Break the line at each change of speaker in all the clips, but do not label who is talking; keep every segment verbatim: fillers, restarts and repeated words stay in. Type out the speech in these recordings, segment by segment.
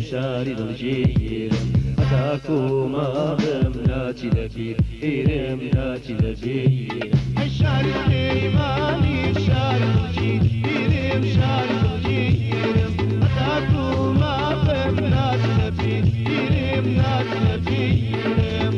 شاری دڵگیرم هەتاکو ماڵم ناچی لەبیر ئێرم ناچی لەبیر
ئەی شاری سلەیمانی شاری دڵگیرم شاری دڵگیرم هەتاکو ماڵم ناچی لەبیر ئێرم ناچی لەبیرم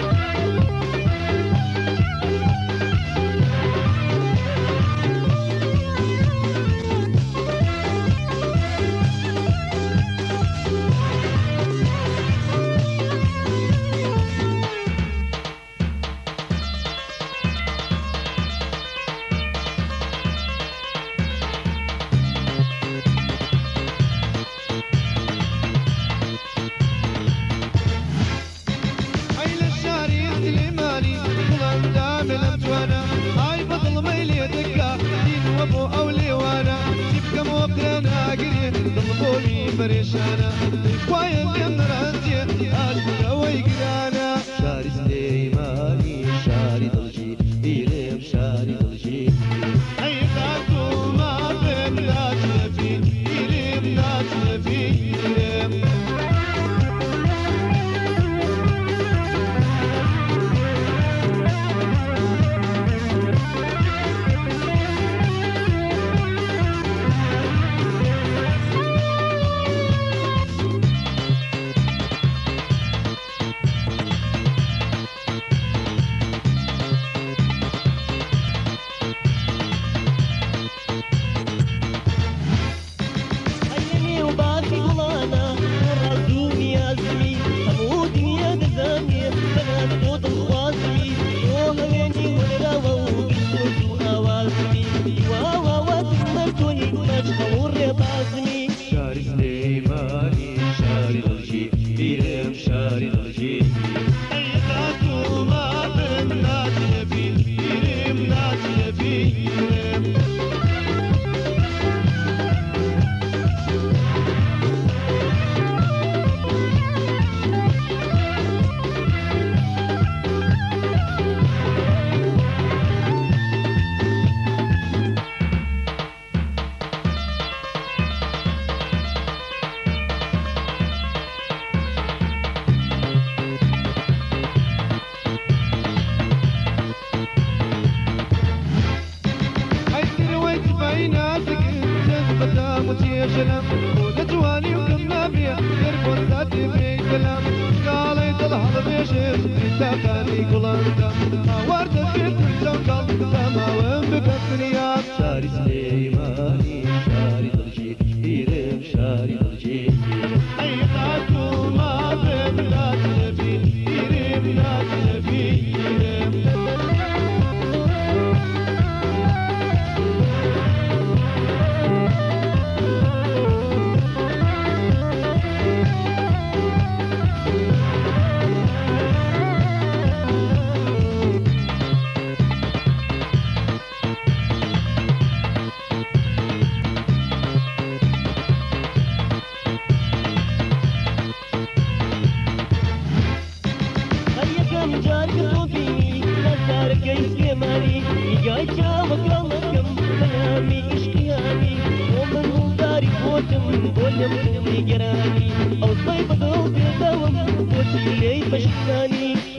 پریشانە خوایە لێم نەڕاستیە ئاشکەوەی گرانە
شاری سلەیمانی شاری دڵگیرم شاری دڵگیر
ئەی تاکو ماڵم ناچی لەبیر ئێرم ناچی لەبیرم
شاری سلەیمانی شاری دڵگیرم شاری دڵگیر
ئەی تاکو ماڵم ناچی لەبیر ئێرم ناچی لەبیرم وتيجلم ودتواني وكما بيا يربط ذاتي في كلام قالي طلع بيشيخ تاقاني قلانتا ورد في كل قلب ما وين بكتنيا
شاری سلەیمانی شاری دڵگیرم شاری دڵگیر
أي تاكو ما بين لا تلبي إيرم لا تلبي
أو صيب ضوء الدوم وتي لي فشلاني